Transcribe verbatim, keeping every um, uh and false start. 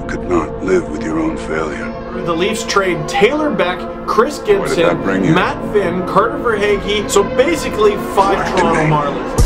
could not live with your own failure. The Leafs trade Taylor Beck, Chris Where did that Gibson, bring you? Matt Finn, Carter Verhaeghe, so basically five Toronto Marlies.